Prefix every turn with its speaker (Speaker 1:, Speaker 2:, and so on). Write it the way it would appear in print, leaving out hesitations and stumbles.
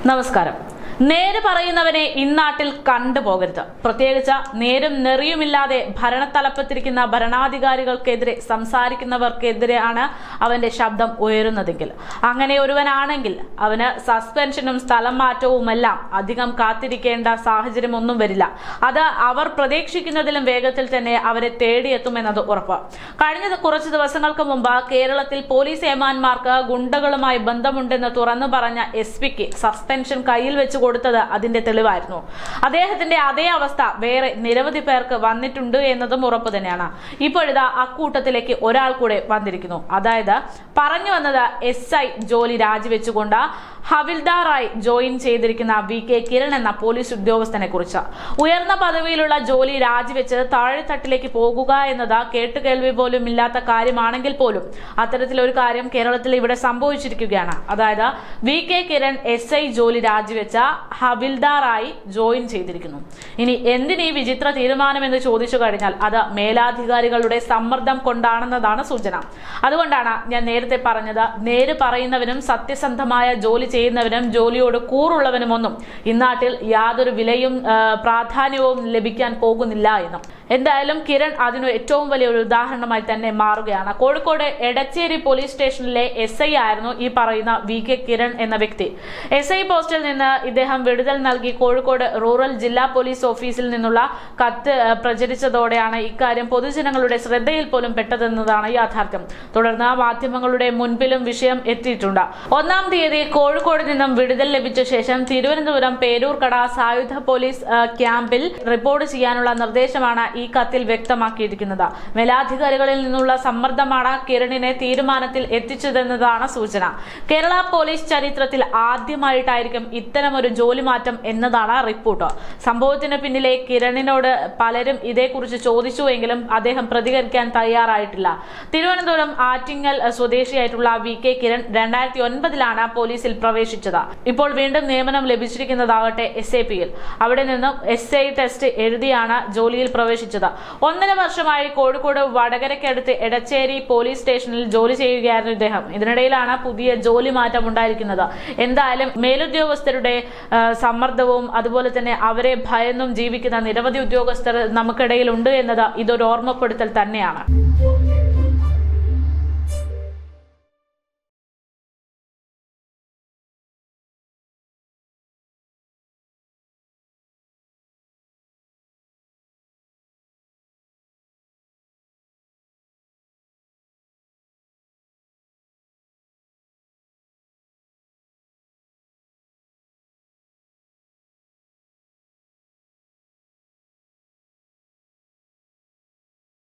Speaker 1: നമസ്കാരം. നേര് പറയുന്നവനെ ഇന്നാട്ടിൽ കണ്ടുപോകരുത്. പ്രത്യേകിച്ച് നേരും നെറിയുമില്ലാതെ ഭരണത്തലപ്പത്തിരിക്കുന്ന ഭരണാധികാരികൾക്കെതിരെ സംസാരിക്കുന്നവർക്കെതിരെയാണ് അവന്റെ ശബ്ദം ഉയരുന്നതെങ്കിൽ, അങ്ങനെ ഒരുവനാണെങ്കിൽ അവന് സസ്പെൻഷനും സ്ഥലം മാറ്റവുമെല്ലാം അധികം കാത്തിരിക്കേണ്ട സാഹചര്യമൊന്നും വരില്ല. അത് അവർ പ്രതീക്ഷിക്കുന്നതിലും വേഗത്തിൽ തന്നെ അവരെ തേടിയെത്തുമെന്നത് ഉറപ്പ്. കഴിഞ്ഞ കുറച്ച് ദിവസങ്ങൾക്ക് മുമ്പ് കേരളത്തിൽ പോലീസ് ഏമാന്മാർക്ക് ഗുണ്ടകളുമായി ബന്ധമുണ്ടെന്ന് തുറന്നു പറഞ്ഞ SP-ക്ക് സസ്പെൻഷൻ കയ്യിൽ വെച്ച് കൊടുത്തത് അതിന്റെ തെളിവായിരുന്നു. അദ്ദേഹത്തിന്റെ അതേ അവസ്ഥ വേറെ നിരവധി പേർക്ക് വന്നിട്ടുണ്ട് എന്നതും ഉറപ്പ് തന്നെയാണ്. ഇപ്പോഴിതാ അക്കൂട്ടത്തിലേക്ക് ഒരാൾ കൂടെ വന്നിരിക്കുന്നു. അതായത് പറഞ്ഞു വന്നത് SI ജോലി രാജിവെച്ചുകൊണ്ട് ഹവിൽദാറായി ജോയിൻ ചെയ്തിരിക്കുന്ന VK കിരൺ എന്ന പോലീസ് ഉദ്യോഗസ്ഥനെ കുറിച്ച്. ഉയർന്ന പദവിയിലുള്ള ജോലി രാജിവെച്ച് താഴെത്തട്ടിലേക്ക് പോകുക എന്നത് കേട്ടുകേൾവി പോലും ഇല്ലാത്ത കാര്യമാണെങ്കിൽ പോലും അത്തരത്തിലൊരു കാര്യം കേരളത്തിൽ ഇവിടെ സംഭവിച്ചിരിക്കുകയാണ്. അതായത് VK കിരൺ SI ജോലി രാജിവെച്ച ഹവിൽദാറായി ജോയിൻ ചെയ്തിരിക്കുന്നു. ഇനി എന്തിനീ വിചിത്ര തീരുമാനം എന്ന് ചോദിച്ചു കഴിഞ്ഞാൽ അത് മേലാധികാരികളുടെ സമ്മർദ്ദം കൊണ്ടാണെന്നതാണ് സൂചന. അതുകൊണ്ടാണ് ഞാൻ നേരത്തെ പറഞ്ഞത്, നേര് പറയുന്നവനും സത്യസന്ധമായ ജോലി ചെയ്യുന്നവനും ജോലിയോട് കൂറുള്ളവനുമൊന്നും ഇന്നാട്ടിൽ യാതൊരു വിലയും പ്രാധാന്യവും ലഭിക്കാൻ പോകുന്നില്ല എന്നും. എന്തായാലും കിരൺ അതിന് ഏറ്റവും വലിയൊരു ഉദാഹരണമായി തന്നെ മാറുകയാണ്. കോഴിക്കോട് എടച്ചേരി പോലീസ് സ്റ്റേഷനിലെ SI ആയിരുന്നു ഈ പറയുന്ന VK കിരൺ എന്ന വ്യക്തി. SI പോസ്റ്റിൽ നിന്ന് ഇദ്ദേഹം വിടുതൽ നൽകി കോഴിക്കോട് റൂറൽ ജില്ലാ പോലീസ് ഓഫീസിൽ നിന്നുള്ള കത്ത് പ്രചരിച്ചതോടെയാണ് ഇക്കാര്യം പൊതുജനങ്ങളുടെ ശ്രദ്ധയിൽ പോലും പെട്ടതെന്നതാണ് യാഥാർത്ഥ്യം. തുടർന്ന് മാധ്യമങ്ങളുടെ മുൻപിലും വിഷയം എത്തിയിട്ടുണ്ട്. 1-ാം തീയതി കോഴിക്കോട് നിന്നും വിടുതൽ ലഭിച്ച ശേഷം തിരുവനന്തപുരം പേരൂർക്കട സായുധ പോലീസ് ക്യാമ്പിൽ റിപ്പോർട്ട് ചെയ്യാനുള്ള നിർദ്ദേശമാണ് ഈ കത്തിൽ വ്യക്തമാക്കിയിരിക്കുന്നത്. മേലാധികാരികളിൽ നിന്നുള്ള സമ്മർദ്ദമാണ് കിരണിനെ തീരുമാനത്തിൽ എത്തിച്ചതെന്നതാണ് സൂചന. കേരള പോലീസ് ചരിത്രത്തിൽ ആദ്യമായിട്ടായിരിക്കും ഇത്തരമൊരു ജോലി മാറ്റം എന്നതാണ് റിപ്പോർട്ട്. സംഭവത്തിന് പിന്നിലെ കിരണിനോട് പലരും ഇതേക്കുറിച്ച് ചോദിച്ചുവെങ്കിലും അദ്ദേഹം പ്രതികരിക്കാൻ തയ്യാറായിട്ടില്ല. തിരുവനന്തപുരം ആറ്റിങ്ങൽ സ്വദേശിയായിട്ടുള്ള VK കിരൺ 2009-ലാണ് പോലീസിൽ പ്രവേശിച്ചത്. ഇപ്പോൾ വീണ്ടും നിയമനം ലഭിച്ചിരിക്കുന്നതാകട്ടെ SAP-യിൽ. അവിടെ നിന്നും SI ടെസ്റ്റ് എഴുതിയാണ് ജോലിയിൽ പ്രവേശിച്ചത്. 1.5 വർഷമായി കോഴിക്കോട് വടകരയ്ക്കടുത്ത് എടച്ചേരി പോലീസ് സ്റ്റേഷനിൽ ജോലി ചെയ്യുകയായിരുന്നു ഇദ്ദേഹം. ഇതിനിടയിലാണ് പുതിയ ജോലി മാറ്റം ഉണ്ടായിരിക്കുന്നത്. എന്തായാലും മേലുദ്യോഗസ്ഥരുടെ സമ്മർദ്ദവും അതുപോലെ തന്നെ അവരെ ഭയന്നും ജീവിക്കുന്ന നിരവധി ഉദ്യോഗസ്ഥർ നമുക്കിടയിൽ ഉണ്ട് എന്നത് ഇതൊരു ഓർമ്മപ്പെടുത്തൽ തന്നെയാണ്.